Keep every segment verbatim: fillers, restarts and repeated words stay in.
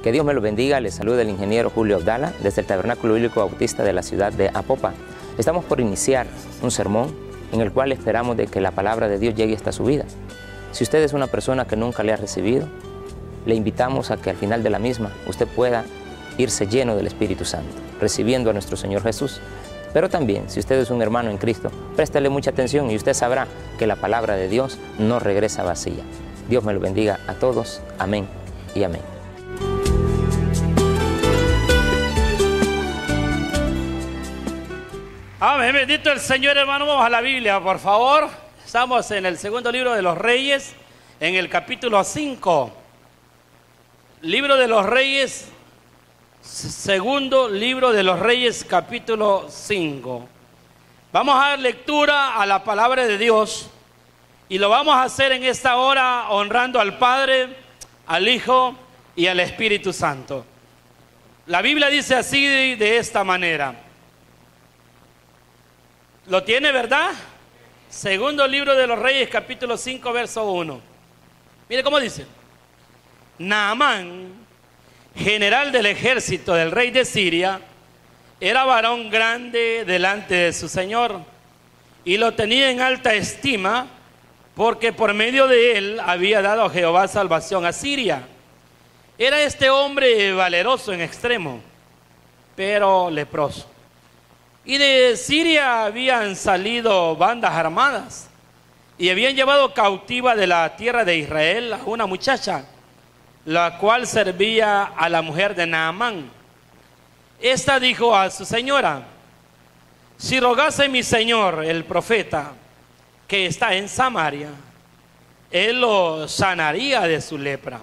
Que Dios me lo bendiga, les saluda el ingeniero Julio Abdala desde el Tabernáculo Bíblico Bautista de la ciudad de Apopa. Estamos por iniciar un sermón en el cual esperamos de que la palabra de Dios llegue hasta su vida. Si usted es una persona que nunca le ha recibido, le invitamos a que al final de la misma usted pueda irse lleno del Espíritu Santo, recibiendo a nuestro Señor Jesús. Pero también, si usted es un hermano en Cristo, préstele mucha atención y usted sabrá que la palabra de Dios no regresa vacía. Dios me lo bendiga a todos. Amén y amén. Amén, bendito el Señor, hermano. Vamos a la Biblia, por favor. Estamos en el segundo libro de los Reyes, en el capítulo cinco. Libro de los Reyes, segundo libro de los Reyes, capítulo cinco. Vamos a dar lectura a la palabra de Dios y lo vamos a hacer en esta hora honrando al Padre, al Hijo y al Espíritu Santo. La Biblia dice así de, de esta manera. ¿Lo tiene, verdad? Segundo libro de los Reyes, capítulo cinco, verso uno. Mire cómo dice. Naamán, general del ejército del rey de Siria, era varón grande delante de su señor y lo tenía en alta estima porque por medio de él había dado a Jehová salvación a Siria. Era este hombre valeroso en extremo, pero leproso. Y de Siria habían salido bandas armadas y habían llevado cautiva de la tierra de Israel a una muchacha, la cual servía a la mujer de Naamán. Esta dijo a su señora: si rogase mi señor el profeta que está en Samaria, él lo sanaría de su lepra.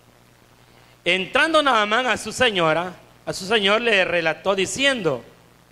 Entrando Naamán a su señora, a su señor le relató diciendo: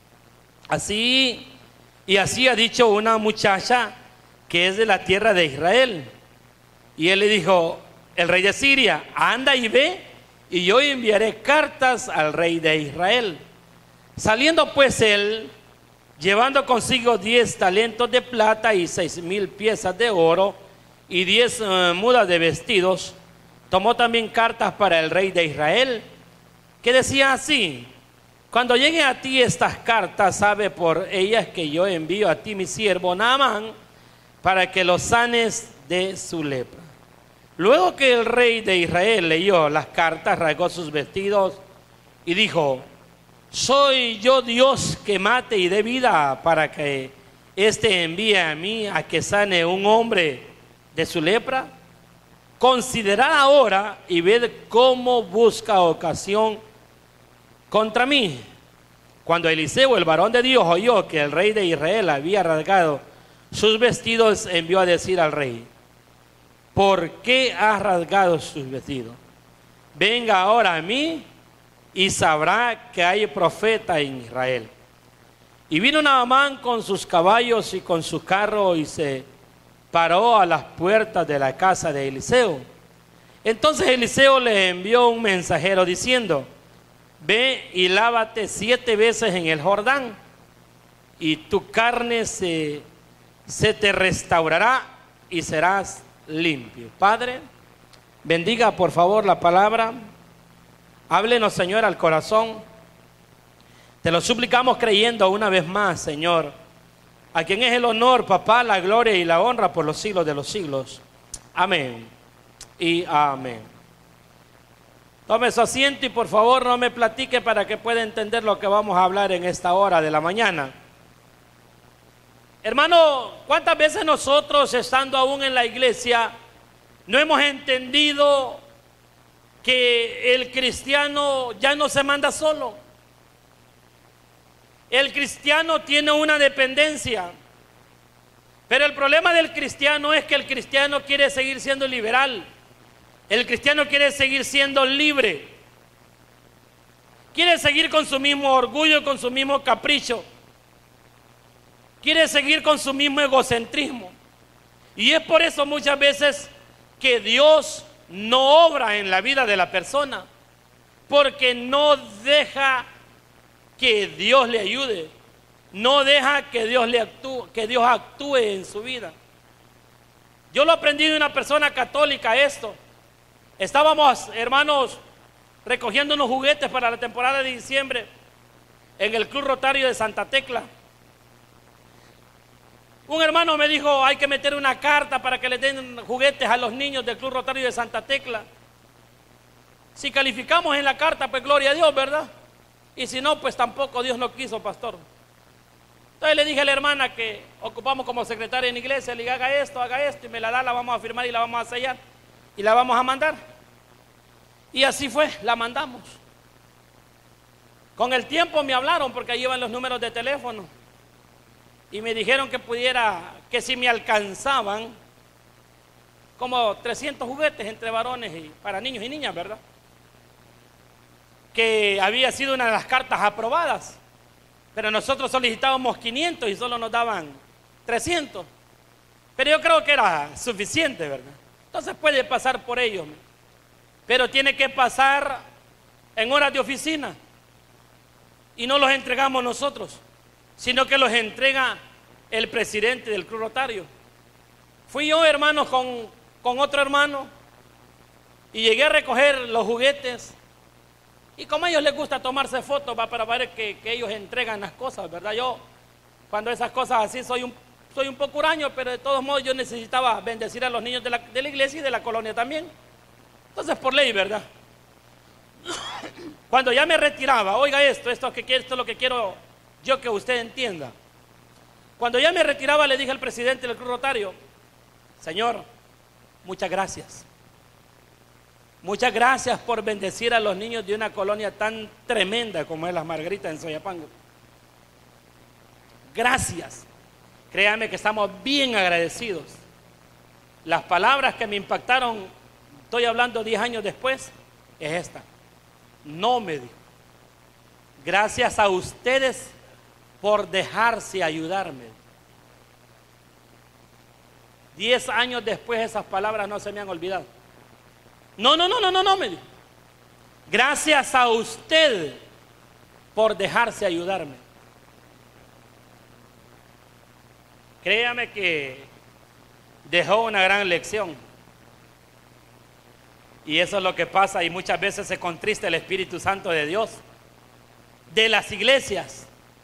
así y así ha dicho una muchacha que es de la tierra de Israel. Y él le dijo: el rey de Siria, anda y ve, y yo enviaré cartas al rey de Israel. Saliendo pues él, llevando consigo diez talentos de plata y seis mil piezas de oro y diez uh, mudas de vestidos, tomó también cartas para el rey de Israel, que decía así: cuando lleguen a ti estas cartas, sabe por ellas que yo envío a ti mi siervo Naamán, para que lo sanes de su lepra. Luego que el rey de Israel leyó las cartas, rasgó sus vestidos y dijo: ¿soy yo Dios que mate y dé vida para que éste envíe a mí a que sane un hombre de su lepra? Considerad ahora y ved cómo busca ocasión contra mí. Cuando Eliseo, el varón de Dios, oyó que el rey de Israel había rasgado sus vestidos, envió a decir al rey: ¿por qué has rasgado sus vestidos? Venga ahora a mí y sabrá que hay profeta en Israel. Y vino Naamán con sus caballos y con su carro y se paró a las puertas de la casa de Eliseo. Entonces Eliseo le envió un mensajero diciendo: ve y lávate siete veces en el Jordán y tu carne se, se te restaurará y serás limpio. Padre, bendiga por favor la palabra. Háblenos, Señor, al corazón. Te lo suplicamos creyendo una vez más, Señor, a quien es el honor, papá, la gloria y la honra por los siglos de los siglos. Amén y amén. Tome su asiento y por favor no me platique para que pueda entender lo que vamos a hablar en esta hora de la mañana. Hermano, ¿cuántas veces nosotros, estando aún en la iglesia, no hemos entendido que el cristiano ya no se manda solo? El cristiano tiene una dependencia, pero el problema del cristiano es que el cristiano quiere seguir siendo liberal. El cristiano quiere seguir siendo libre. Quiere seguir con su mismo orgullo, con su mismo capricho. Quiere seguir con su mismo egocentrismo. Y es por eso muchas veces que Dios no obra en la vida de la persona, porque no deja que Dios le ayude, no deja que Dios le actúe, que Dios actúe en su vida. Yo lo aprendí de una persona católica esto. Estábamos, hermanos, recogiendo unos juguetes para la temporada de diciembre en el Club Rotario de Santa Tecla. Un hermano me dijo, hay que meter una carta para que le den juguetes a los niños del Club Rotario de Santa Tecla. Si calificamos en la carta, pues gloria a Dios, ¿verdad? Y si no, pues tampoco, Dios no quiso, pastor. Entonces le dije a la hermana que ocupamos como secretaria en la iglesia, le dije, haga esto, haga esto, y me la da, la vamos a firmar y la vamos a sellar, y la vamos a mandar. Y así fue, la mandamos. Con el tiempo me hablaron, porque ahí iban los números de teléfono, y me dijeron que pudiera, que si me alcanzaban, como trescientos juguetes entre varones y para niños y niñas, ¿verdad? Que había sido una de las cartas aprobadas, pero nosotros solicitábamos quinientos y solo nos daban trescientos. Pero yo creo que era suficiente, ¿verdad? Entonces puede pasar por ellos, pero tiene que pasar en horas de oficina. Y no los entregamos nosotros, sino que los entrega el presidente del Club Rotario. Fui yo, hermanos, con, con otro hermano, y llegué a recoger los juguetes. Y como a ellos les gusta tomarse fotos, va, para ver que, que ellos entregan las cosas, ¿verdad? Yo, cuando esas cosas así, soy un, soy un poco huraño, pero de todos modos yo necesitaba bendecir a los niños de la, de la iglesia y de la colonia también. Entonces, por ley, ¿verdad? Cuando ya me retiraba, oiga esto, esto, que, esto es lo que quiero yo que usted entienda. Cuando ya me retiraba, le dije al presidente del Club Rotario, señor, muchas gracias. Muchas gracias por bendecir a los niños de una colonia tan tremenda como es Las Margaritas en Soyapango. Gracias. Créame que estamos bien agradecidos. Las palabras que me impactaron, estoy hablando diez años después, es esta. No, me dijo. Gracias a ustedes por dejarse ayudarme. Diez años después esas palabras no se me han olvidado. No, no, no, no, no, no, me dijo. Gracias a usted por dejarse ayudarme. Créame que dejó una gran lección. Y eso es lo que pasa, y muchas veces se contrista el Espíritu Santo de Dios. De las iglesias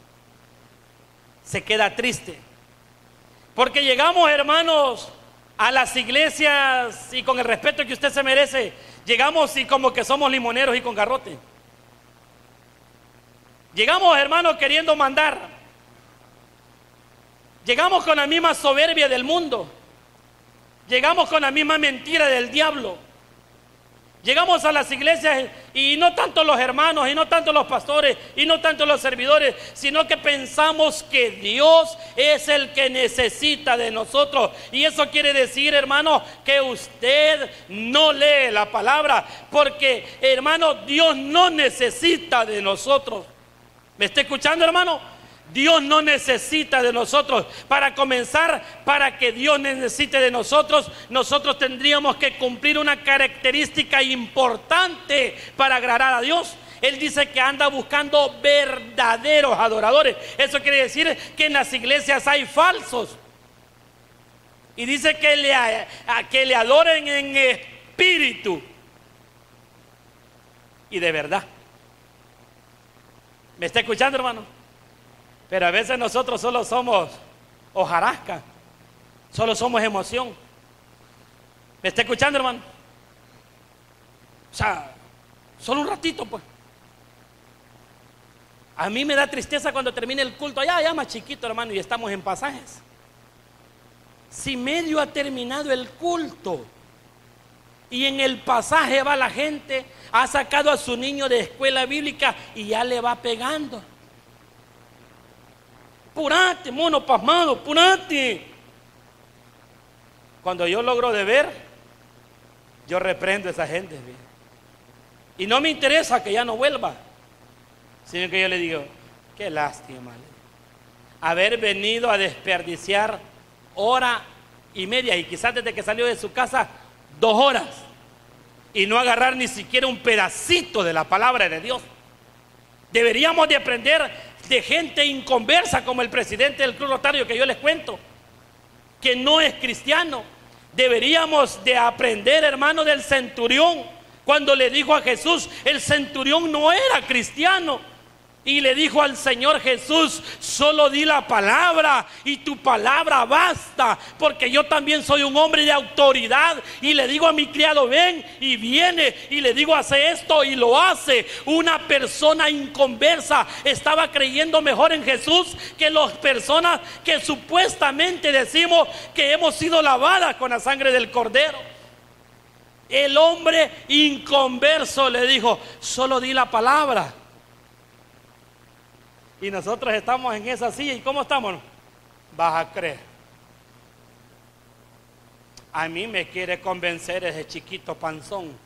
se queda triste. Porque llegamos, hermanos, a las iglesias, y con el respeto que usted se merece, llegamos y como que somos limoneros y con garrote. Llegamos, hermanos, queriendo mandar. Llegamos con la misma soberbia del mundo. Llegamos con la misma mentira del diablo. Llegamos a las iglesias y no tanto los hermanos, y no tanto los pastores, y no tanto los servidores, sino que pensamos que Dios es el que necesita de nosotros. Y eso quiere decir, hermano, que usted no lee la palabra, porque, hermano, Dios no necesita de nosotros. ¿Me está escuchando, hermano? Dios no necesita de nosotros. Para comenzar, para que Dios necesite de nosotros, nosotros tendríamos que cumplir una característica importante para agradar a Dios. Él dice que anda buscando verdaderos adoradores. Eso quiere decir que en las iglesias hay falsos. Y dice que le, a, que le adoren en espíritu y de verdad. ¿Me está escuchando, hermano? Pero a veces nosotros solo somos hojarasca, solo somos emoción. ¿Me está escuchando, hermano? O sea, solo un ratito, pues. A mí me da tristeza cuando termine el culto, allá, allá más chiquito, hermano, y estamos en pasajes. Si medio ha terminado el culto y en el pasaje va la gente, ha sacado a su niño de escuela bíblica y ya le va pegando. Purate, mono pasmado, purate. Cuando yo logro de ver, yo reprendo a esa gente, ¿sí? Y no me interesa que ya no vuelva, sino que yo le digo, qué lástima, haber venido a desperdiciar hora y media, y quizás desde que salió de su casa, dos horas, y no agarrar ni siquiera un pedacito de la palabra de Dios. Deberíamos de aprender de gente inconversa como el presidente del Club Rotario que yo les cuento, que no es cristiano. Deberíamos de aprender, hermano, del centurión Cuando le dijo a Jesús, el centurión no era cristiano. Y le dijo al Señor Jesús, solo di la palabra y tu palabra basta, porque yo también soy un hombre de autoridad. Y le digo a mi criado, ven, y viene, y le digo, hace esto, y lo hace. Una persona inconversa estaba creyendo mejor en Jesús que las personas que supuestamente decimos que hemos sido lavadas con la sangre del Cordero. El hombre inconverso le dijo, solo di la palabra. Y nosotros estamos en esa silla. ¿Y cómo estamos? Vas a creer. A mí me quiere convencer ese chiquito panzón.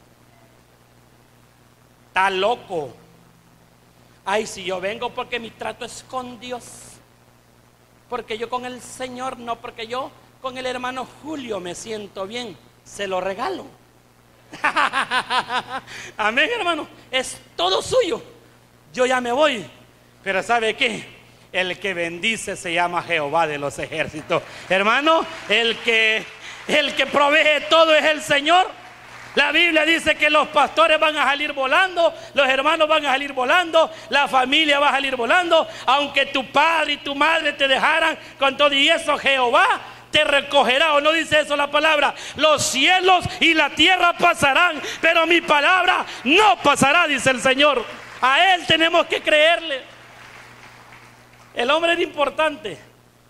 Está loco. Ay, si yo vengo porque mi trato es con Dios. Porque yo con el Señor no. Porque yo con el hermano Julio me siento bien. Se lo regalo. Amén, hermano. Es todo suyo. Yo ya me voy. Pero ¿sabe qué? El que bendice se llama Jehová de los ejércitos. Hermano, el que, el que provee todo es el Señor. La Biblia dice que los pastores van a salir volando, los hermanos van a salir volando, la familia va a salir volando. Aunque tu padre y tu madre te dejaran con todo y eso, Jehová te recogerá. ¿O no dice eso la palabra? Los cielos y la tierra pasarán, pero mi palabra no pasará, dice el Señor. A Él tenemos que creerle. El hombre era importante.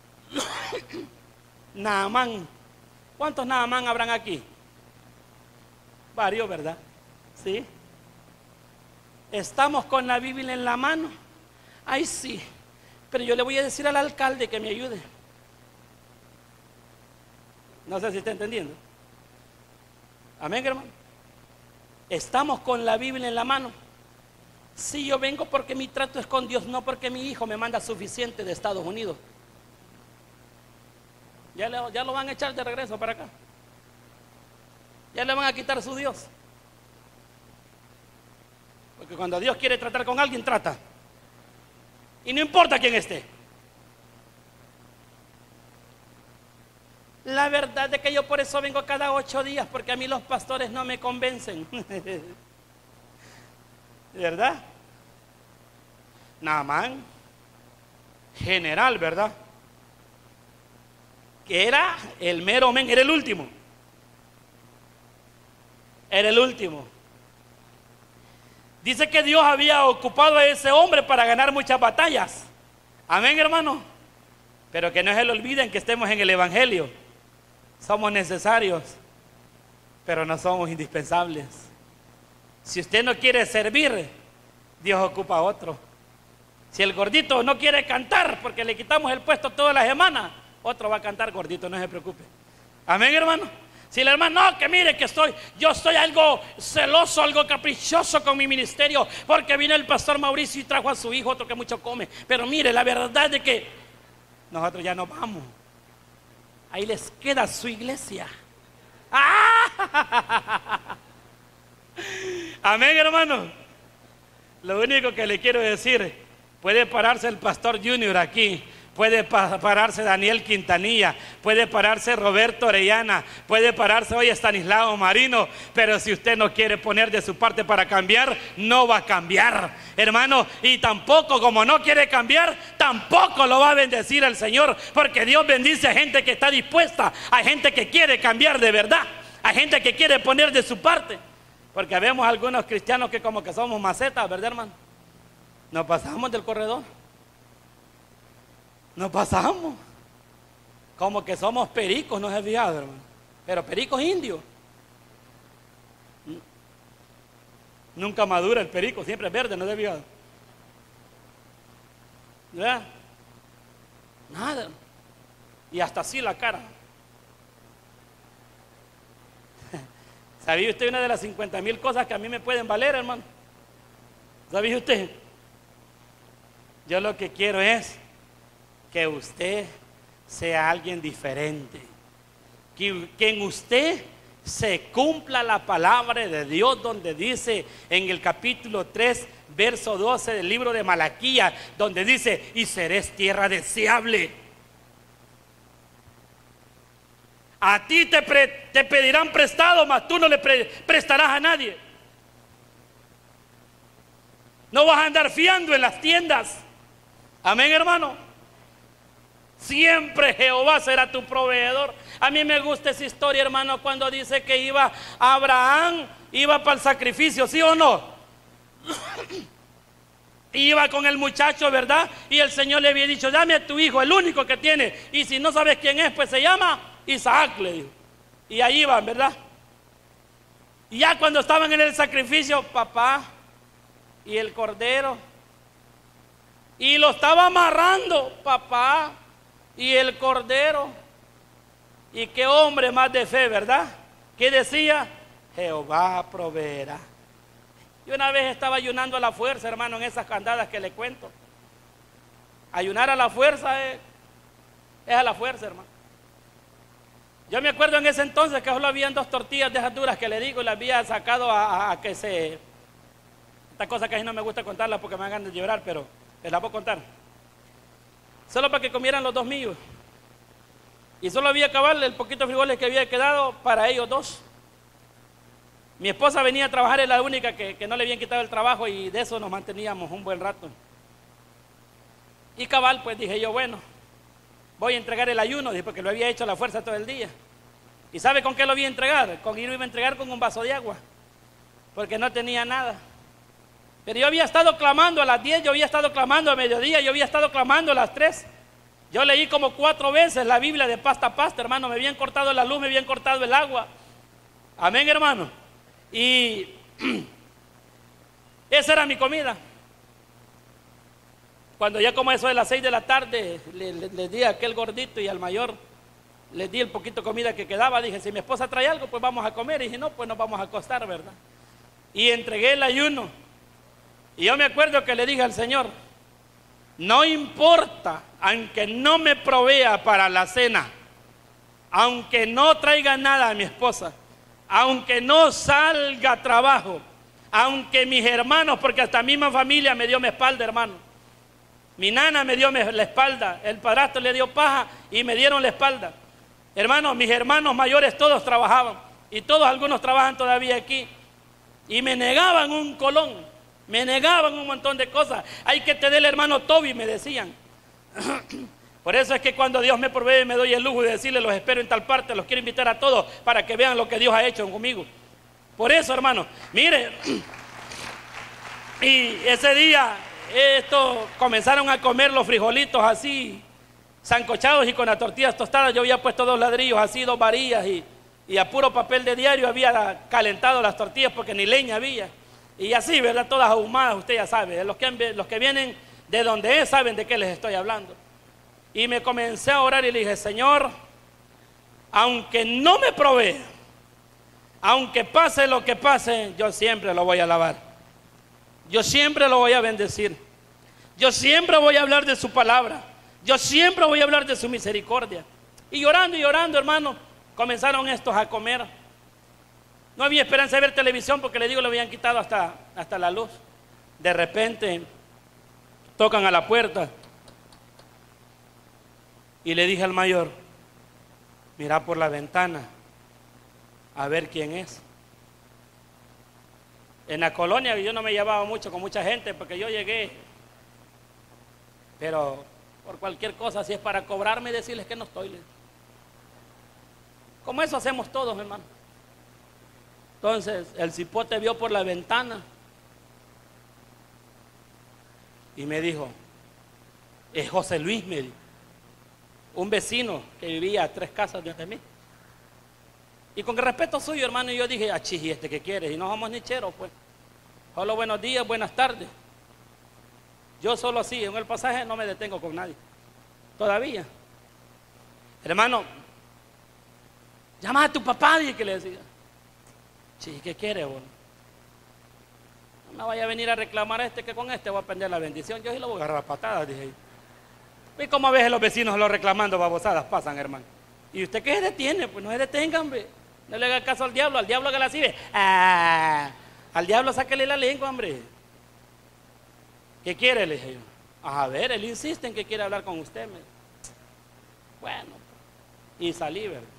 Naamán. ¿Cuántos Naamán habrán aquí? Varios, ¿verdad? Sí. Estamos con la Biblia en la mano. Ay, sí. Pero yo le voy a decir al alcalde que me ayude. No sé si está entendiendo. Amén, hermano. Estamos con la Biblia en la mano. Si yo vengo porque mi trato es con Dios, no porque mi hijo me manda suficiente de Estados Unidos. Ya, le, ya lo van a echar de regreso para acá. Ya le van a quitar su Dios. Porque cuando Dios quiere tratar con alguien, trata. Y no importa quién esté. La verdad es que yo por eso vengo cada ocho días, porque a mí los pastores no me convencen. ¿Verdad? Naamán, general, ¿verdad? Que era el mero men, era el último. Era el último. Dice que Dios había ocupado a ese hombre para ganar muchas batallas. Amén, hermano. Pero que no se le olviden que estemos en el Evangelio. Somos necesarios, pero no somos indispensables. Si usted no quiere servir, Dios ocupa a otro. Si el gordito no quiere cantar porque le quitamos el puesto toda la semana, otro va a cantar gordito, no se preocupe. Amén, hermano. Si el hermano, no, que mire que estoy, yo estoy algo celoso, algo caprichoso con mi ministerio, porque vino el pastor Mauricio y trajo a su hijo, otro que mucho come. Pero mire, la verdad es que nosotros ya nos vamos. Ahí les queda su iglesia. ¡Ah! Amén, hermano. Lo único que le quiero decir, puede pararse el pastor Junior aquí, puede pararse Daniel Quintanilla, puede pararse Roberto Orellana, puede pararse hoy Estanislao Marino, pero si usted no quiere poner de su parte para cambiar, no va a cambiar, hermano. Y tampoco, como no quiere cambiar, tampoco lo va a bendecir el Señor, porque Dios bendice a gente que está dispuesta, a gente que quiere cambiar de verdad, a gente que quiere poner de su parte. Porque vemos algunos cristianos que como que somos macetas, ¿verdad, hermano? Nos pasamos del corredor. Nos pasamos. Como que somos pericos, no se ha fijado, hermano. Pero pericos indios. Nunca madura el perico, siempre es verde, no se ha fijado. ¿Verdad? Nada. Y hasta así la cara. ¿Sabía usted una de las cincuenta mil cosas que a mí me pueden valer, hermano? ¿Sabía usted? Yo lo que quiero es que usted sea alguien diferente. Que, que en usted se cumpla la palabra de Dios, donde dice en el capítulo tres, verso doce del libro de Malaquías, donde dice, y seréis tierra deseable. A ti te, pre, te pedirán prestado, mas tú no le pre, prestarás a nadie. No vas a andar fiando en las tiendas. Amén, hermano. Siempre Jehová será tu proveedor. A mí me gusta esa historia, hermano, cuando dice que iba Abraham, iba para el sacrificio, ¿sí o no? Iba con el muchacho, ¿verdad? Y el Señor le había dicho, dame a tu hijo, el único que tiene. Y si no sabes quién es, pues se llama Isaac, le dijo. Y ahí iban, ¿verdad? Y ya cuando estaban en el sacrificio, papá, y el cordero, y lo estaba amarrando, papá, y el cordero. Y qué hombre más de fe, ¿verdad? ¿Qué decía? Jehová proveerá. Y una vez estaba ayunando a la fuerza, hermano, en esas andadas que le cuento. Ayunar a la fuerza es, es a la fuerza, hermano. Yo me acuerdo en ese entonces que solo habían dos tortillas de esas duras que le digo y las había sacado a, a, a que se... Esta cosa que a mí no me gusta contarla porque me hagan de llorar, pero les la voy a contar. Solo para que comieran los dos míos. Y solo había acabarle el poquito de frijoles que había quedado para ellos dos. Mi esposa venía a trabajar, es la única que, que no le habían quitado el trabajo y de eso nos manteníamos un buen rato. Y cabal, pues dije yo, bueno, voy a entregar el ayuno, dije, porque lo había hecho a la fuerza todo el día. ¿Y sabe con qué lo voy a entregar? Con ir iba a entregar con un vaso de agua, porque no tenía nada. Pero yo había estado clamando a las diez, yo había estado clamando a mediodía, yo había estado clamando a las tres. Yo leí como cuatro veces la Biblia de pasta a pasta, hermano. Me habían cortado la luz, me habían cortado el agua. Amén, hermano. Y esa era mi comida. Cuando ya como eso de las seis de la tarde, le, le, le di a aquel gordito y al mayor, les di el poquito de comida que quedaba. Dije, si mi esposa trae algo, pues vamos a comer. Y dije, no, pues nos vamos a acostar, ¿verdad? Y entregué el ayuno. Y yo me acuerdo que le dije al Señor, no importa, aunque no me provea para la cena, aunque no traiga nada a mi esposa, aunque no salga a trabajo, aunque mis hermanos, porque hasta mi misma familia me dio mi espalda, hermano. Mi nana me dio la espalda, el padrastro le dio paja y me dieron la espalda. Hermanos, mis hermanos mayores todos trabajaban y todos algunos trabajan todavía aquí y me negaban un colón. Me negaban un montón de cosas. Hay que tener el hermano Toby, me decían. Por eso es que cuando Dios me provee, me doy el lujo de decirle, los espero en tal parte, los quiero invitar a todos para que vean lo que Dios ha hecho conmigo. Por eso, hermano, mire, y ese día, estos comenzaron a comer los frijolitos así, sancochados y con las tortillas tostadas. Yo había puesto dos ladrillos así, dos varillas, y, y a puro papel de diario había calentado las tortillas porque ni leña había. Y así, ¿verdad? Todas ahumadas, usted ya sabe. Los que, los que vienen de donde es saben de qué les estoy hablando. Y me comencé a orar y le dije, Señor, aunque no me provea, aunque pase lo que pase, yo siempre lo voy a alabar. Yo siempre lo voy a bendecir. Yo siempre voy a hablar de su palabra. Yo siempre voy a hablar de su misericordia. Y llorando y llorando, hermano, comenzaron estos a comer. No había esperanza de ver televisión porque le digo, le habían quitado hasta, hasta la luz. De repente tocan a la puerta y le dije al mayor, mira por la ventana a ver quién es. En la colonia yo no me llevaba mucho con mucha gente porque yo llegué, pero por cualquier cosa, si es para cobrarme y decirles que no estoy. Como eso hacemos todos, hermano. Entonces el cipote vio por la ventana y me dijo, es José Luis, me dijo, un vecino que vivía a tres casas de mí. Y con el respeto suyo, hermano, yo dije, achí, ¿este qué quieres? Y no somos nicheros, pues. Solo buenos días, buenas tardes. Yo solo así, en el pasaje no me detengo con nadie. Todavía. Hermano, llama a tu papá, dije que le decía. Sí, ¿qué quiere, vos? No me vaya a venir a reclamar a este que con este voy a prender la bendición. Yo sí lo voy a agarrar a patadas, dije. ¿Y cómo a veces los vecinos lo reclamando babosadas pasan, hermano? ¿Y usted qué se detiene? Pues no se detengan, hombre. No le haga caso al diablo, al diablo que la sirve. Ah, al diablo sáquele la lengua, hombre. ¿Qué quiere? Le dije yo. A ver, él insiste en que quiere hablar con usted. Me... Bueno, y salí, ¿verdad?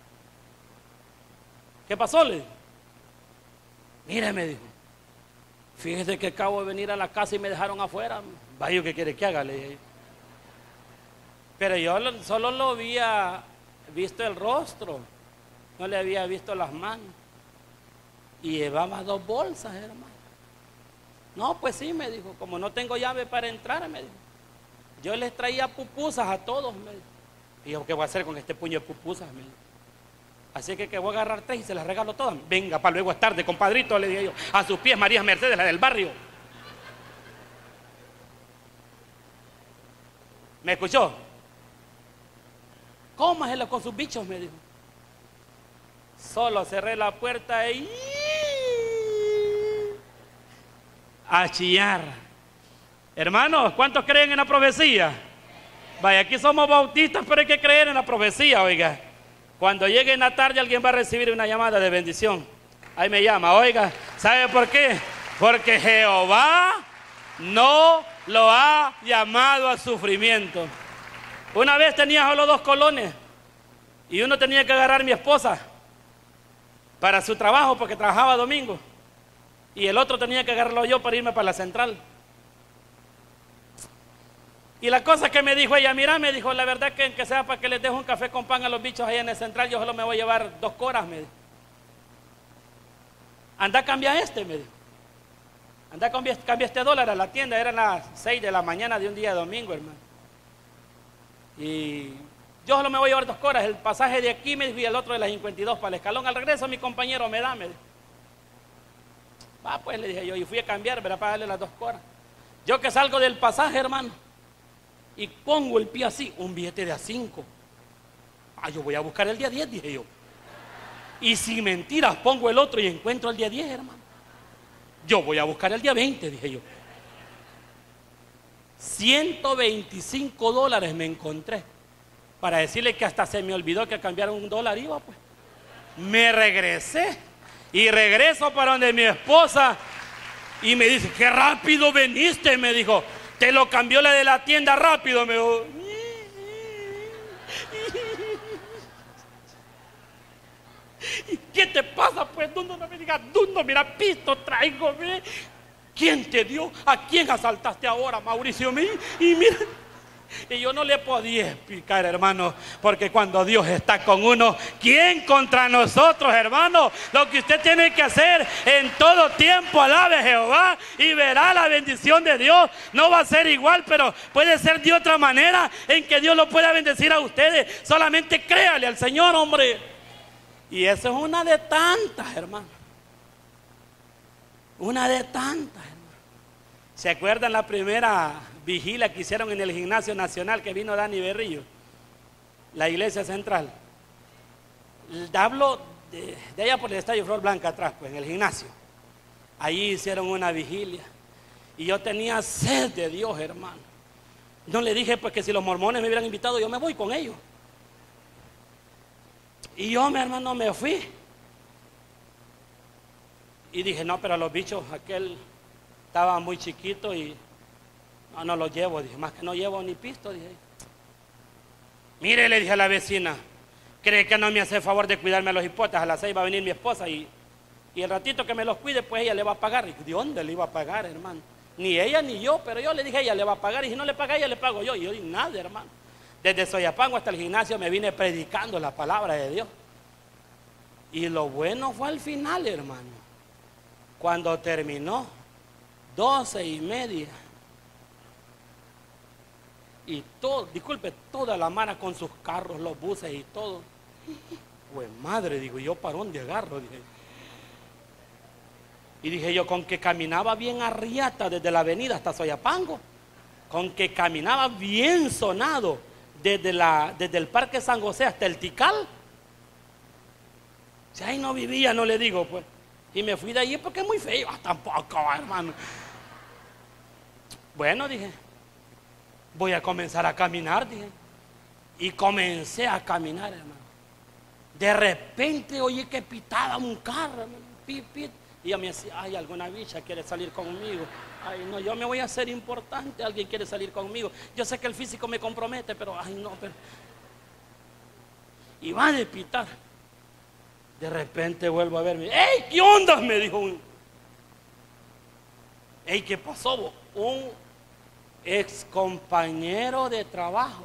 ¿Qué pasó? Le dije. Mire, me dijo, Fíjese que acabo de venir a la casa y me dejaron afuera. Vaya, ¿qué quiere que haga? Le dije. Pero yo solo lo había visto el rostro, no le había visto las manos. Y llevaba dos bolsas, hermano. No, pues sí, me dijo, como no tengo llave para entrar, me dijo. Yo les traía pupusas a todos, me dijo. Y yo, ¿qué voy a hacer con este puño de pupusas? Me dijo. Así que, que voy a agarrar tres y se las regalo todas. Venga, para luego es tarde, compadrito, le dije yo. A sus pies, María Mercedes, la del barrio. ¿Me escuchó? Cómaselo con sus bichos, me dijo. Solo cerré la puerta y a chillar. Hermanos, ¿cuántos creen en la profecía? Vaya, aquí somos bautistas, pero hay que creer en la profecía, oiga. Cuando llegue en la tarde alguien va a recibir una llamada de bendición. Ahí me llama, oiga, ¿sabe por qué? Porque Jehová no lo ha llamado a sufrimiento. Una vez tenía solo dos colones y uno tenía que agarrar a mi esposa para su trabajo porque trabajaba domingo y el otro tenía que agarrarlo yo para irme para la central. Y la cosa que me dijo ella, mira, me dijo, la verdad que que sea para que les dejo un café con pan a los bichos allá en el central, yo solo me voy a llevar dos coras, me dijo. Anda, cambia este, me dijo. Anda, cambia, cambia este dólar a la tienda, eran las seis de la mañana de un día de domingo, hermano. Y yo solo me voy a llevar dos coras, el pasaje de aquí me dijo y el otro de las cincuenta y dos para el escalón. Al regreso mi compañero me da, me dijo. Va, pues le dije yo, y fui a cambiar, ¿verdad? Para darle las dos coras. Yo que salgo del pasaje, hermano, y pongo el pie así, un billete de a cinco. Ah, yo voy a buscar el día diez, dije yo. Y sin mentiras pongo el otro y encuentro el día diez, hermano. Yo voy a buscar el día veinte, dije yo. ciento veinticinco dólares me encontré. Para decirle que hasta se me olvidó que cambiaron un dólar iba, pues. Me regresé y regreso para donde mi esposa y me dice, qué rápido veniste, me dijo. Te lo cambió la de la tienda rápido, me dijo. ¿Qué te pasa, pues? Dundo, no me digas, Dundo, mira, pisto traigo, ¿ve? ¿Quién te dio? ¿A quién asaltaste ahora, Mauricio? Y mira, y yo no le podía explicar, hermano, porque cuando Dios está con uno, ¿quién contra nosotros, hermano? Lo que usted tiene que hacer en todo tiempo, alabe a Jehová y verá la bendición de Dios. No va a ser igual, pero puede ser de otra manera en que Dios lo pueda bendecir a ustedes. Solamente créale al Señor, hombre. Y eso es una de tantas, hermano. Una de tantas, hermano. ¿Se acuerdan la primera vigilia que hicieron en el Gimnasio Nacional que vino Dani Berrillo? La iglesia central. Hablo de, de allá por el Estadio Flor Blanca atrás, pues en el gimnasio. Ahí hicieron una vigilia. Y yo tenía sed de Dios, hermano. No le dije pues que si los mormones me hubieran invitado, yo me voy con ellos. Y yo, mi hermano, me fui. Y dije, no, pero los bichos, aquel estaba muy chiquito y no, no los llevo. Dije, más que no llevo ni pisto, dije. Mire, le dije a la vecina, ¿cree que no me hace el favor de cuidarme a los hipotes? A las seis va a venir mi esposa y, y el ratito que me los cuide, pues ella le va a pagar. Y, ¿de dónde le iba a pagar, hermano? Ni ella ni yo, pero yo le dije, ella le va a pagar. Y si no le paga, ella le pago yo. Y yo, nada, hermano. Desde Soyapango hasta el gimnasio me vine predicando la palabra de Dios. Y lo bueno fue al final, hermano. Cuando terminó, doce y media. Y todo, disculpe, toda la mara con sus carros, los buses y todo. Pues madre, digo, ¿yo para dónde agarro? Dije. Y dije yo, con que caminaba bien arriata desde la avenida hasta Soyapango, con que caminaba bien sonado desde, la, desde el Parque San José hasta el Tikal. Si ahí no vivía, no le digo, pues. Y me fui de allí porque es muy feo. Ah, tampoco, hermano. Bueno, dije, voy a comenzar a caminar, dije. Y comencé a caminar, hermano. De repente oí que pitaba un carro, hermano. Pit, pit. Y yo me decía, ay, alguna bicha quiere salir conmigo. Ay, no, yo me voy a hacer importante. Alguien quiere salir conmigo. Yo sé que el físico me compromete, pero, ay, no, pero. Y va a pitar. De repente vuelvo a verme. ¡Ey, qué onda! Me dijo un. Ey, ¿qué pasó, vos? Un ex compañero de trabajo,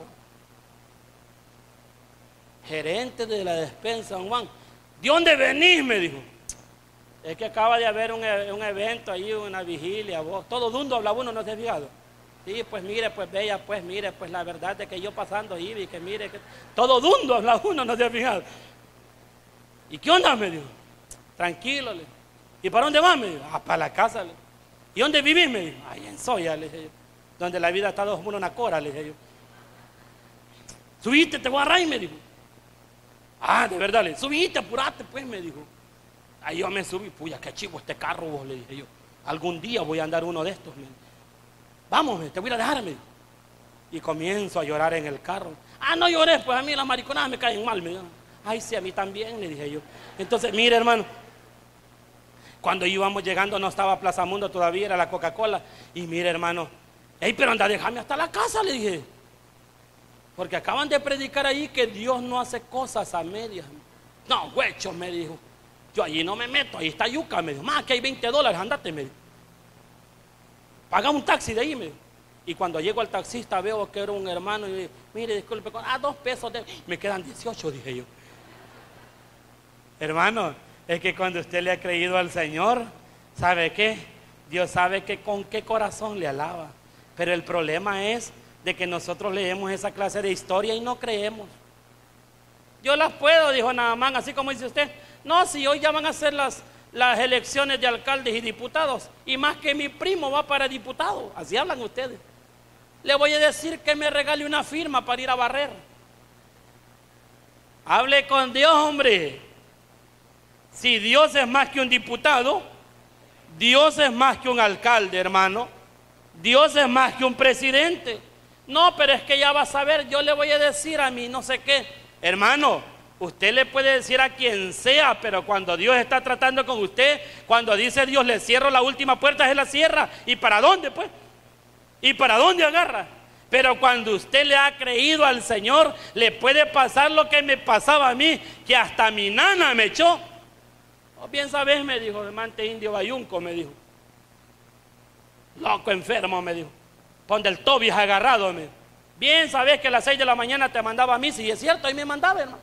gerente de la despensa San Juan. ¿De dónde venís?, me dijo. Es que acaba de haber un, un evento ahí, una vigilia, vos. Todo mundo habla uno, no se ha fijado. Sí, pues mire, pues bella, pues mire, pues la verdad es que yo pasando iba y que mire, que todo mundo habla uno, no se ha fijado. ¿Y qué onda?, me dijo. Tranquilo, le. ¿Y para dónde vas?, me dijo. Ah, para la casa, le. ¿Y dónde vivís?, me dijo. Ahí en Soya, le dije yo. Donde la vida está dos como una cora, le dije yo. Subiste, te voy a agarrar, me dijo. Ah, de verdad, le. Subiste, apurate, pues, me dijo. Ahí yo me subí, puya, qué chivo este carro, vos, le dije yo. Algún día voy a andar uno de estos, me dijo. Vamos, me, te voy a dejar, me dijo. Y comienzo a llorar en el carro. Ah, no llores, pues a mí las mariconadas me caen mal, me dijo. Ay, sí, a mí también, le dije yo. Entonces, mire, hermano, cuando íbamos llegando no estaba Plaza Mundo todavía, era la Coca-Cola. Y mire, hermano, ey, pero anda, déjame hasta la casa, le dije. Porque acaban de predicar ahí que Dios no hace cosas a medias. No, huecho, me dijo. Yo allí no me meto, ahí está yuca, me dijo. Más que hay veinte dólares, andate, me dijo. Paga un taxi de ahí, me dijo. Y cuando llego al taxista veo que era un hermano y le digo, mire, disculpe, ah, dos pesos, de... me quedan dieciocho, dije yo. Hermano, es que cuando usted le ha creído al Señor, ¿sabe qué? Dios sabe que con qué corazón le alaba. Pero el problema es de que nosotros leemos esa clase de historia y no creemos. Yo las puedo, dijo Naamán, así como dice usted. No, si hoy ya van a ser las, las elecciones de alcaldes y diputados, y más que mi primo va para diputado, así hablan ustedes. Le voy a decir que me regale una firma para ir a barrer. Hable con Dios, hombre. Si Dios es más que un diputado, Dios es más que un alcalde, hermano. Dios es más que un presidente. No, pero es que ya va a saber, yo le voy a decir a mí no sé qué. Hermano, usted le puede decir a quien sea, pero cuando Dios está tratando con usted, cuando dice Dios, le cierro la última puerta, se la cierra. ¿Y para dónde, pues? ¿Y para dónde agarra? Pero cuando usted le ha creído al Señor, le puede pasar lo que me pasaba a mí, que hasta mi nana me echó. Oh, bien sabes, me dijo, de Mante Indio Bayunco, me dijo. Loco enfermo, me dijo. Ponde el Tobias agarrado, me dijo. Bien sabes que a las seis de la mañana te mandaba a misa, y es cierto, ahí me mandaba, hermano.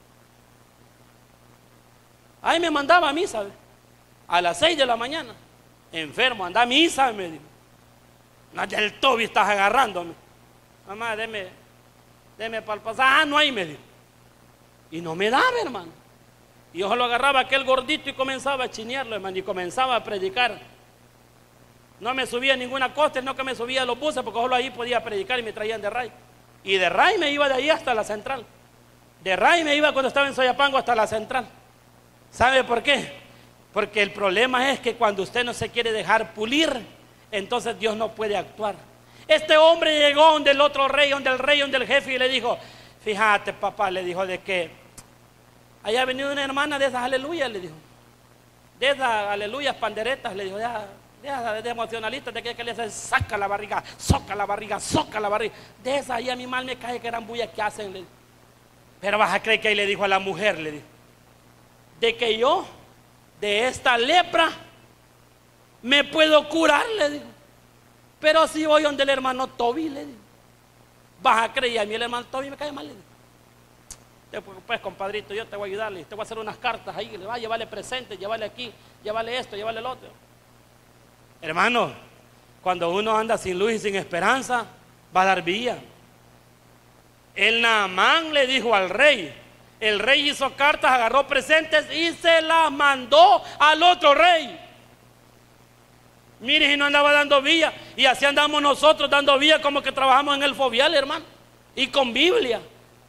Ahí me mandaba a misa, ¿sabes? A las seis de la mañana. Enfermo, anda a misa, me dijo. No, ya el Toby estás agarrándome. Mamá, deme, deme para el pasaje. Ah, no hay, me dijo. Y no me daba, hermano. Y yo lo agarraba aquel gordito y comenzaba a chinearlo, hermano, y comenzaba a predicar. No me subía a ninguna costa, no que me subía a los buses, porque solo ahí podía predicar y me traían de Ray. Y de Ray me iba de ahí hasta la central. De Ray me iba cuando estaba en Soyapango hasta la central. ¿Sabe por qué? Porque el problema es que cuando usted no se quiere dejar pulir, entonces Dios no puede actuar. Este hombre llegó donde el otro rey, donde el rey, donde el jefe, y le dijo, fíjate, papá, le dijo, de que allá ha venido una hermana de esas aleluyas, le dijo, de esas aleluyas panderetas, le dijo, ya, de esas de emocionalistas, de que, que le hace, saca la barriga, soca la barriga, soca la barriga, de esas ahí a mi mal me cae que eran bullas que hacen, le dijo. Pero vas a creer que ahí le dijo a la mujer, le dijo, de que yo, de esta lepra, me puedo curar, le dijo. Pero si voy donde el hermano Toby, le dijo, vas a creer, a mí el hermano Toby me cae mal, le dijo. Pues, compadrito, yo te voy a ayudarle, te voy a hacer unas cartas ahí, le va a llevarle presentes, llevarle aquí, llevarle esto, llevarle el otro. Hermano, cuando uno anda sin luz y sin esperanza, va a dar vía. El Naamán le dijo al rey, el rey hizo cartas, agarró presentes y se las mandó al otro rey. Mire, si no andaba dando vía, y así andamos nosotros dando vía como que trabajamos en el fobial, hermano, y con Biblia.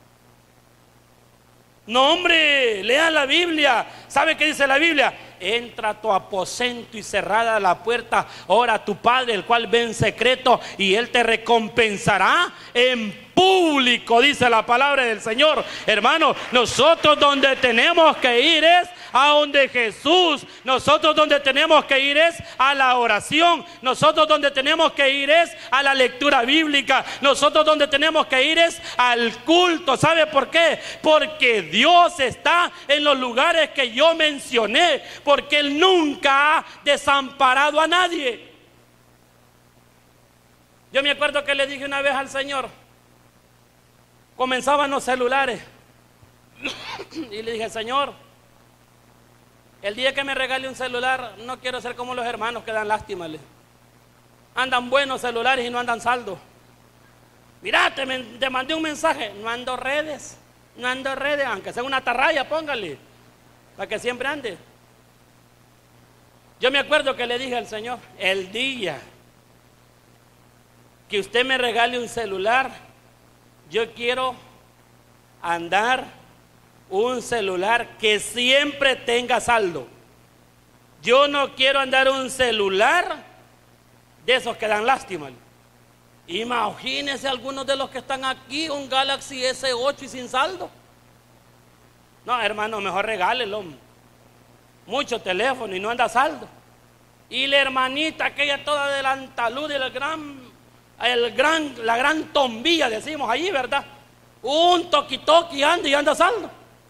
No, hombre, lea la Biblia. ¿Sabe qué dice la Biblia? Entra a tu aposento y cerrada la puerta, ora a tu Padre, el cual ve en secreto, y Él te recompensará en público, dice la palabra del Señor. Hermano, nosotros donde tenemos que ir es a donde Jesús. Nosotros donde tenemos que ir es a la oración. Nosotros donde tenemos que ir es a la lectura bíblica. Nosotros donde tenemos que ir es al culto. ¿Sabe por qué? Porque Dios está en los lugares que yo mencioné, porque Él nunca ha desamparado a nadie. Yo me acuerdo que le dije una vez al Señor, comenzaban los celulares, y le dije, Señor, el día que me regale un celular, no quiero ser como los hermanos que dan lástima. Andan buenos celulares y no andan saldo. Mirá, te, te mandé un mensaje, no ando redes, no ando redes, aunque sea una atarraya, póngale, para que siempre ande. Yo me acuerdo que le dije al Señor, el día que usted me regale un celular, yo quiero andar un celular que siempre tenga saldo. Yo no quiero andar un celular de esos que dan lástima. Imagínense algunos de los que están aquí, un Galaxy ese ocho y sin saldo. No, hermano, mejor regálelo. Mucho teléfono y no anda saldo. Y la hermanita aquella toda de la antalud, el gran, el gran, la gran tombilla, decimos allí, ¿verdad? Un toqui-toqui anda y anda saldo.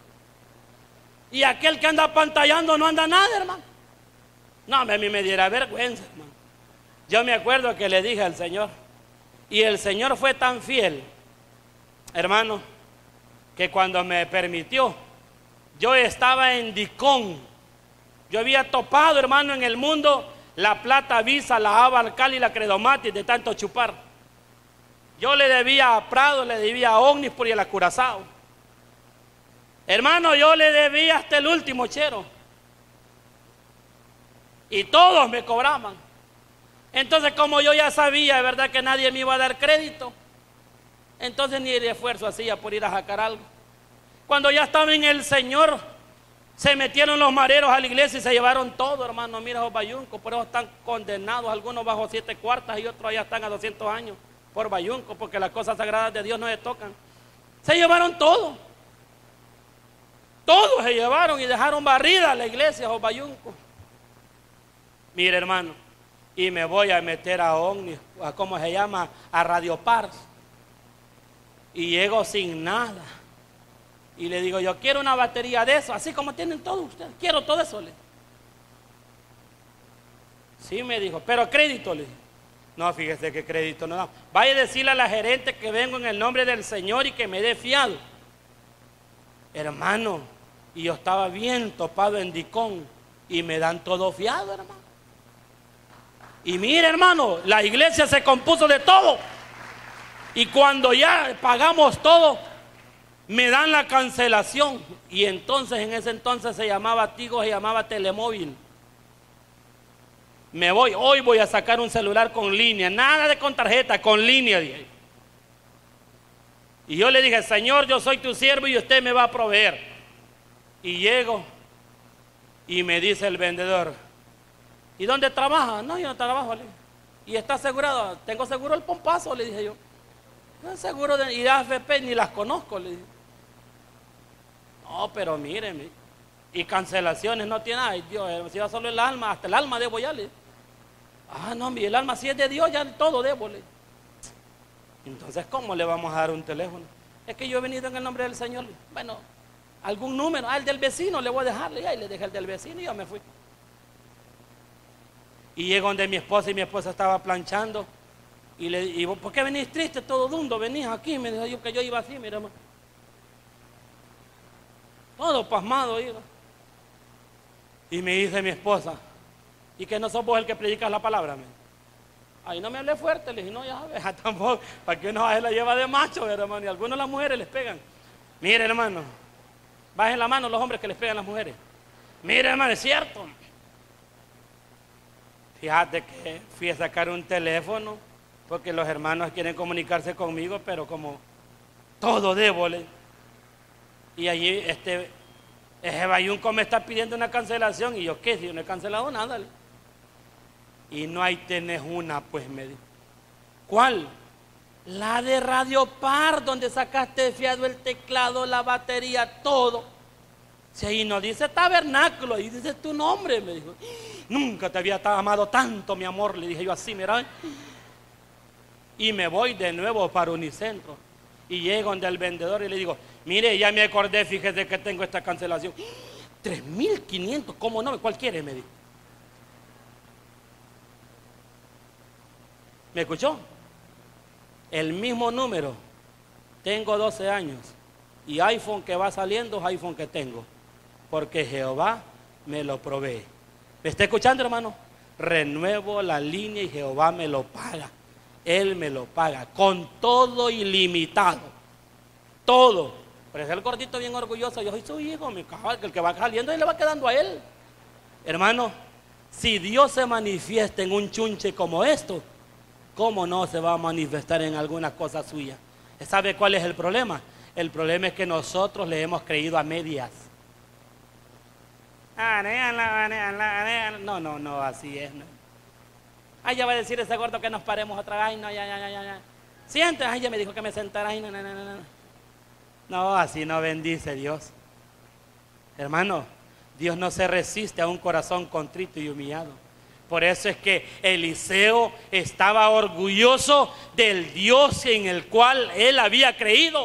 Y aquel que anda pantallando no anda nada, hermano. No, a mí me diera vergüenza, hermano. Yo me acuerdo que le dije al Señor, y el Señor fue tan fiel, hermano, que cuando me permitió, yo estaba en Dicón. Yo había topado, hermano, en el mundo la plata Visa, la Ava Alcali y la Credomatis de tanto chupar. Yo le debía a Prado, le debía a Omnisport y a la Curazao. Hermano, yo le debía hasta el último chero. Y todos me cobraban. Entonces, como yo ya sabía, ¿verdad?, que nadie me iba a dar crédito, entonces ni el esfuerzo hacía por ir a sacar algo. Cuando ya estaba en el Señor, se metieron los mareros a la iglesia y se llevaron todo, hermano. Mira los bayuncos, por eso están condenados, algunos bajo siete cuartas y otros allá están a doscientos años por bayuncos, porque las cosas sagradas de Dios no se tocan. Se llevaron todo. Todos se llevaron y dejaron barrida la iglesia, los bayuncos. Mire, hermano, y me voy a meter a Omni, a cómo se llama, a Radio Pars, y llego sin nada, y le digo, yo quiero una batería de eso, así como tienen todos ustedes, quiero todo eso. Le sí, me dijo, pero crédito, le dije. No, fíjese que crédito no da. Vaya a decirle a la gerente que vengo en el nombre del Señor y que me dé fiado. Hermano, y yo estaba bien topado en Dicón y me dan todo fiado, hermano. Y mire, hermano, la iglesia se compuso de todo. Y cuando ya pagamos todo, me dan la cancelación. Y entonces, en ese entonces se llamaba Tigo, se llamaba Telemóvil. Me voy, hoy voy a sacar un celular con línea, nada de con tarjeta, con línea. Dije. Y yo le dije, Señor, yo soy tu siervo y usted me va a proveer. Y llego y me dice el vendedor, ¿y dónde trabaja? No, yo no trabajo. Le dije. ¿Y está asegurado? Tengo seguro el pompazo, le dije yo. No, seguro de y A F P ni las conozco, le dije. No, pero míreme. Y cancelaciones no tiene. Ay, Dios, si va solo el alma, hasta el alma debo ya, le dije. Ah, no, el alma si es de Dios, ya todo debo, le dije. Entonces, ¿cómo le vamos a dar un teléfono? Es que yo he venido en el nombre del Señor. Bueno, algún número, al del vecino le voy a dejarle. Y ahí le dejé el del vecino y yo me fui. Y llego donde mi esposa y mi esposa estaba planchando. Y le digo, ¿por qué venís triste todo dundo? Venís aquí. Me dijo yo que yo iba así, mira, hermano. Todo pasmado iba. Y me dice mi esposa, ¿y que no sos vos el que predicas la palabra? Me? Ahí no me hablé fuerte, le dije, no, ya sabes, tampoco, para que uno se la lleva de macho, hermano, y a algunos las mujeres les pegan. Mire, hermano, bajen la mano los hombres que les pegan a las mujeres. Mire, hermano, es cierto. Fíjate que fui a sacar un teléfono, porque los hermanos quieren comunicarse conmigo, pero como todo debo, le. Y allí, este, ese bayunco me está pidiendo una cancelación, y yo, ¿qué? Si yo no he cancelado nada, le. Y no hay tenés una, pues me dijo. ¿Cuál? La de Radio Par, donde sacaste fiado el teclado, la batería, todo. Si ahí no dice tabernáculo, ahí dice tu nombre, me dijo. Nunca te había amado tanto, mi amor, le dije yo así, mira. Y me voy de nuevo para Unicentro. Y llego donde el vendedor y le digo, mire, ya me acordé, fíjese que tengo esta cancelación. tres mil quinientos, ¿cómo no? ¿Cuál quiere? Me dijo. ¿Me escuchó? el mismo número, tengo doce años, y iPhone que va saliendo es iPhone que tengo, porque Jehová me lo provee. ¿Me está escuchando, hermano? Renuevo la línea y Jehová me lo paga. Él me lo paga con todo ilimitado, todo. Pero es el gordito bien orgulloso, yo soy su hijo, mi cabal, que el que va saliendo y le va quedando a él. Hermano, si Dios se manifiesta en un chunche como esto, ¿cómo no se va a manifestar en alguna cosa suya? ¿Sabe cuál es el problema? El problema es que nosotros le hemos creído a medias. No, no, no, así es. No. Ay, ya va a decir ese gordo que nos paremos otra vez. Ay, no, ya, ya, ya, ya. Siente, ay, ya me dijo que me sentara. Ay, no, no, no, no. No, así no bendice Dios. Hermano, Dios no se resiste a un corazón contrito y humillado. Por eso es que Eliseo estaba orgulloso del Dios en el cual él había creído.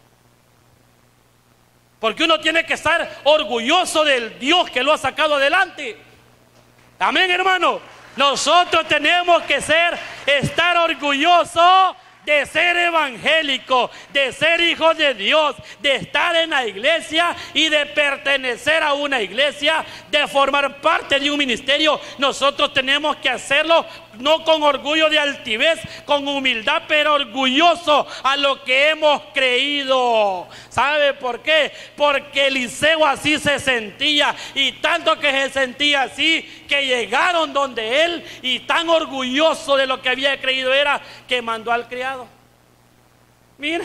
Porque uno tiene que estar orgulloso del Dios que lo ha sacado adelante. Amén, hermano. Nosotros tenemos que ser, estar orgullosos de ser evangélico, de ser hijos de Dios, de estar en la iglesia y de pertenecer a una iglesia, de formar parte de un ministerio. Nosotros tenemos que hacerlo no con orgullo de altivez, con humildad, pero orgulloso a lo que hemos creído. ¿Sabe por qué? Porque Eliseo así se sentía, y tanto que se sentía así, que llegaron donde él, y tan orgulloso de lo que había creído era, que mandó al criado. Mire,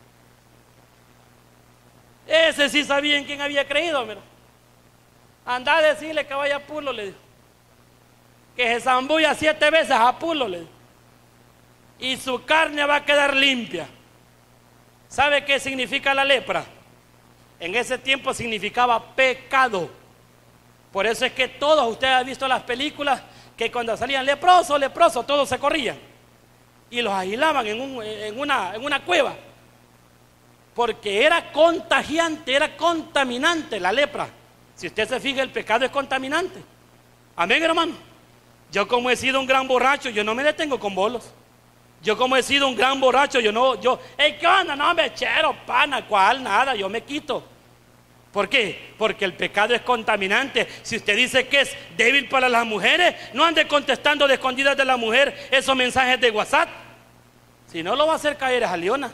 ese sí sabía en quién había creído. Mira, anda a decirle que vaya a Pulo, le dijo, que se zambulla siete veces a Pulo, le dijo, y su carne va a quedar limpia. ¿Sabe qué significa la lepra? En ese tiempo significaba pecado. Por eso es que todos ustedes han visto las películas, que cuando salían leprosos, leprosos, todos se corrían y los aislaban en, un, en, una, en una cueva, porque era contagiante, era contaminante la lepra. Si usted se fija, el pecado es contaminante. Amén, hermano. Yo, como he sido un gran borracho, yo no me detengo con bolos. Yo, como he sido un gran borracho, yo no, yo, hey, ¿qué onda? No, me chero, pana, cuál, nada, yo me quito. ¿Por qué? Porque el pecado es contaminante. Si usted dice que es débil para las mujeres, no ande contestando de escondidas de la mujer esos mensajes de WhatsApp. Si no, lo va a hacer caer a leona.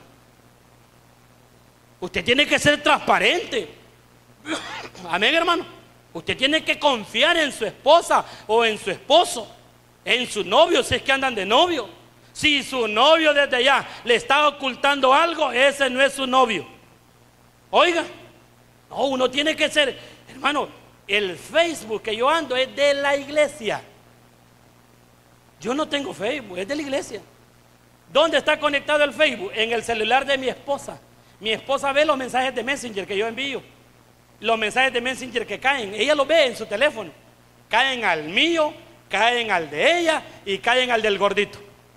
Usted tiene que ser transparente. Amén, hermano. Usted tiene que confiar en su esposa o en su esposo, en su novio, si es que andan de novio. Si su novio desde allá le está ocultando algo, ese no es su novio. Oiga, no, uno tiene que ser, hermano, el Facebook que yo ando es de la iglesia. Yo no tengo Facebook, es de la iglesia. ¿Dónde está conectado el Facebook? En el celular de mi esposa. Mi esposa ve los mensajes de Messenger que yo envío. Los mensajes de Messenger que caen, ella los ve en su teléfono. Caen al mío, caen al de ella y caen al del gordito.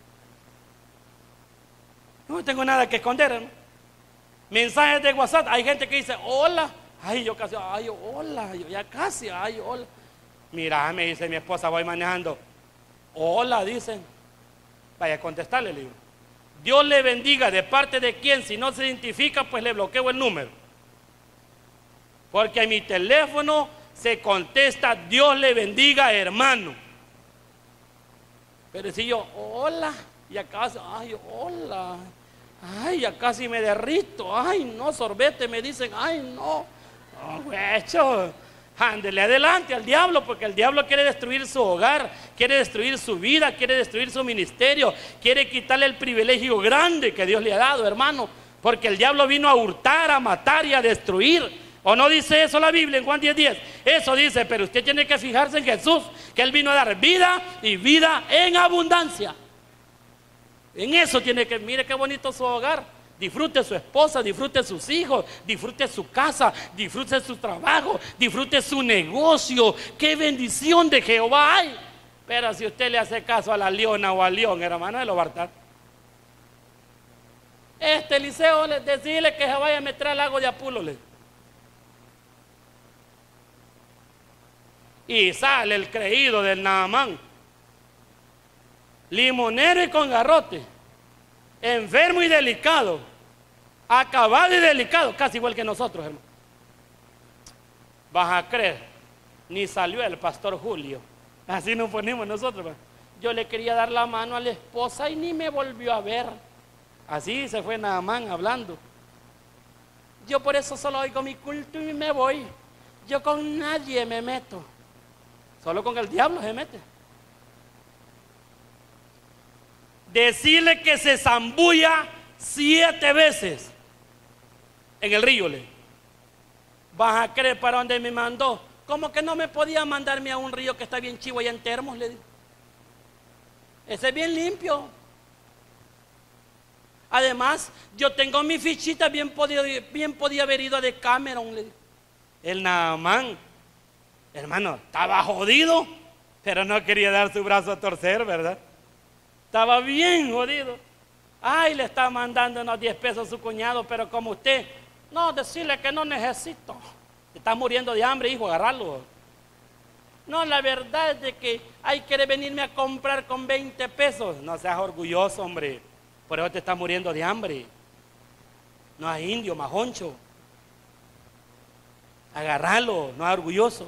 No tengo nada que esconder, ¿no? Mensajes de WhatsApp, hay gente que dice, hola. Ay, yo casi, ay, hola, yo ya casi, ay, hola. Mira, me dice mi esposa, voy manejando. Hola, dicen. Vaya a contestarle, le digo. Dios le bendiga, ¿de parte de quién? Si no se identifica, pues le bloqueo el número. Porque en mi teléfono se contesta, Dios le bendiga, hermano. Pero si yo, hola, y acá, ay, hola, ay, ya casi me derrito, ay, no, sorbete, me dicen, ay, no, no, güecho, ándele adelante al diablo, porque el diablo quiere destruir su hogar, quiere destruir su vida, quiere destruir su ministerio, quiere quitarle el privilegio grande que Dios le ha dado, hermano, porque el diablo vino a hurtar, a matar y a destruir. ¿O no dice eso la Biblia en Juan diez diez? Eso dice, pero usted tiene que fijarse en Jesús, que Él vino a dar vida y vida en abundancia. En eso tiene que, mire qué bonito su hogar. Disfrute su esposa, disfrute sus hijos, disfrute su casa, disfrute su trabajo, disfrute su negocio. ¡Qué bendición de Jehová hay! Pero si usted le hace caso a la leona o al león, hermano, de lo va a hartar. Este Eliseo, decirle que se vaya a meter al lago de Apulo. Y sale el creído del Naamán, limonero y con garrote. enfermo y delicado, acabado y delicado, casi igual que nosotros, hermano. Vas a creer, ni salió el pastor Julio, así nos ponemos nosotros, hermano. Yo le quería dar la mano a la esposa y ni me volvió a ver. Así se fue Naamán hablando. Yo por eso solo oigo mi culto y me voy. Yo con nadie me meto. Solo con el diablo se mete. Decirle que se zambulla siete veces en el río. Le. ¿Vas a creer para dónde me mandó? ¿Cómo que no me podía mandarme a un río que está bien chivo allá en Termos? Le digo. Ese es bien limpio. Además, yo tengo mi fichita, bien podía, bien podía haber ido a Decameron. Le digo. El Naamán, hermano, estaba jodido, pero no quería dar su brazo a torcer, ¿verdad? Estaba bien jodido. Ay, le está mandando unos diez pesos a su cuñado, pero como usted, no, decirle que no necesito. Está muriendo de hambre, hijo, agarrarlo. No, la verdad es de que hay que venirme a comprar con veinte pesos. No seas orgulloso, hombre. Por eso te está muriendo de hambre. No es indio, majoncho. Agarralo, no es orgulloso.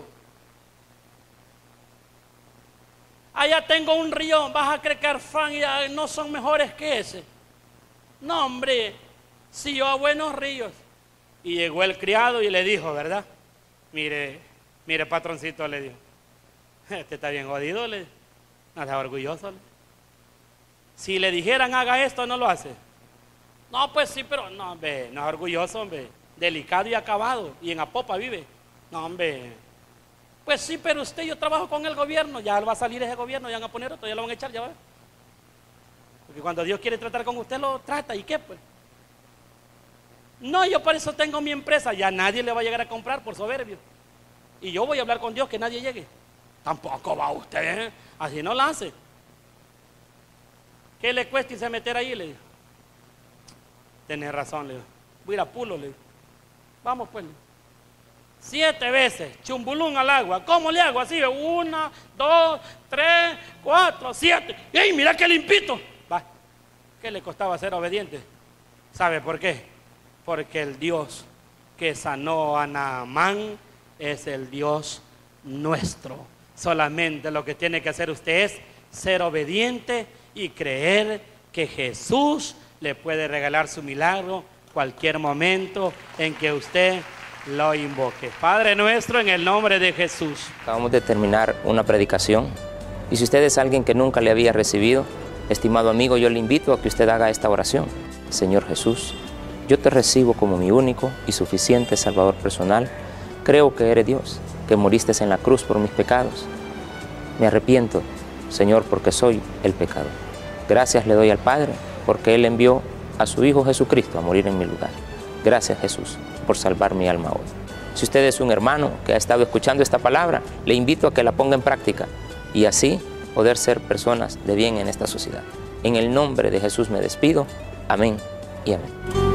Allá tengo un río, vas a creer que Arfán y no son mejores que ese. No, hombre, si yo a buenos ríos. Y llegó el criado y le dijo, ¿verdad? Mire, mire, patroncito, le dijo. Este está bien jodido, le. No está orgulloso. Le. Si le dijeran haga esto, no lo hace. No, pues sí, pero no, hombre, no es orgulloso, hombre. Delicado y acabado. Y en Apopa vive. No, hombre. Pues sí, pero usted, yo trabajo con el gobierno. Ya va a salir ese gobierno, ya van a poner otro, ya lo van a echar, ya va. Porque cuando Dios quiere tratar con usted, lo trata. ¿Y qué, pues? No, yo por eso tengo mi empresa. Ya nadie le va a llegar a comprar por soberbio. Y yo voy a hablar con Dios que nadie llegue. Tampoco va usted, ¿eh? Así no la hace. ¿Qué le cuesta irse a meter ahí? Le digo. Tenés razón, le digo. Voy a ir a Pulo, le digo. Vamos pues. Le digo. Siete veces, chumbulún al agua. ¿Cómo le hago? Así, una, dos, tres, cuatro, siete. ¡Ey, mira qué limpito! Va. ¿Qué le costaba ser obediente? ¿Sabe por qué? Porque el Dios que sanó a Naamán es el Dios nuestro. Solamente lo que tiene que hacer usted es ser obediente y creer que Jesús le puede regalar su milagro cualquier momento en que usted lo invoque. Padre nuestro, en el nombre de Jesús. Acabamos de terminar una predicación y si usted es alguien que nunca le había recibido, estimado amigo, yo le invito a que usted haga esta oración. Señor Jesús, yo te recibo como mi único y suficiente Salvador personal. Creo que eres Dios, que moriste en la cruz por mis pecados. Me arrepiento, Señor, porque soy el pecador. Gracias le doy al Padre, porque Él envió a su Hijo Jesucristo a morir en mi lugar. Gracias, Jesús, por salvar mi alma hoy. Si usted es un hermano que ha estado escuchando esta palabra, le invito a que la ponga en práctica y así poder ser personas de bien en esta sociedad. En el nombre de Jesús me despido. Amén y amén.